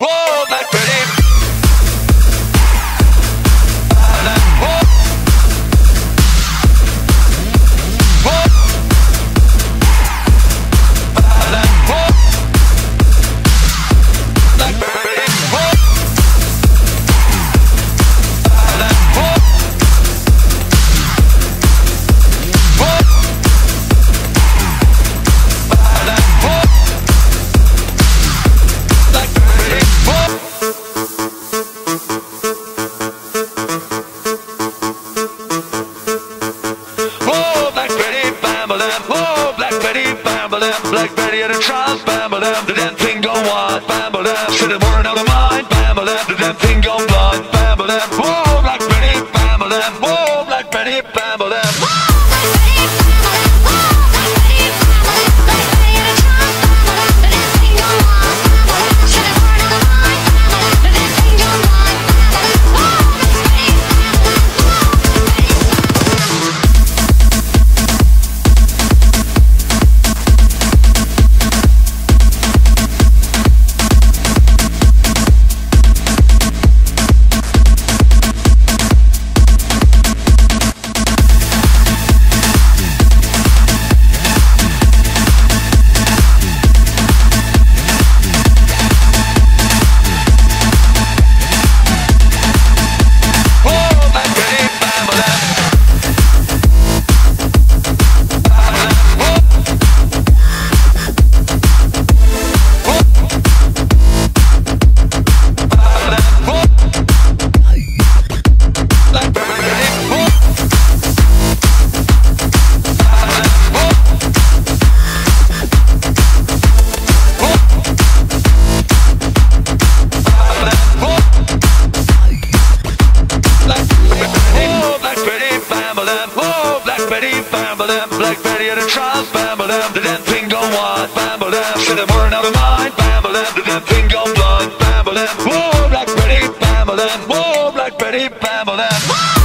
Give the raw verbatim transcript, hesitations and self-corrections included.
Whoa, Black Betty. Black Betty at a trance, bam-ba-dam, the damn thing gone wild, bam-ba-dam, should have worn out of mind, bam-ba-dam, the damn thing gone blind, bam-ba-dam, whoa, Black Betty, bam-ba-dam, whoa, Black Betty, bam-ba-dam. Black Betty at a trance, bam-ba-dam, the damn thing gone wild, bam-ba-dam, should have worn out of mind, bam-ba-dam, the damn thing gone blind, bam-ba-dam, whoa, Black Betty, bam-ba-dam, whoa, Black Betty, bam-ba-dam.